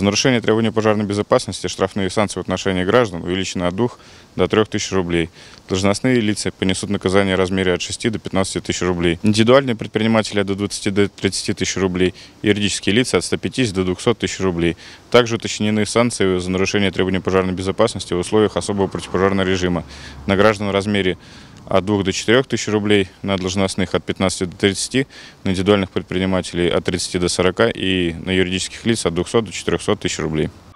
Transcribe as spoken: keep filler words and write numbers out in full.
нарушение требований пожарной безопасности штрафные санкции в отношении граждан увеличены от двух до трёх тысяч рублей. Должностные лица понесут наказание в размере от шести до пятнадцати тысяч рублей. Индивидуальные предприниматели до двадцати до тридцати тысяч рублей. Юридические лица от ста пятидесяти до двухсот тысяч рублей. Также уточнены санкции за нарушение требований пожарной безопасности в условиях особого противопожарного режима. На граждан в размере от двух до четырёх тысяч рублей, на должностных от пятнадцати до тридцати, на индивидуальных предпринимателей от тридцати до сорока и на юридических лиц от двухсот до четырёхсот тысяч рублей.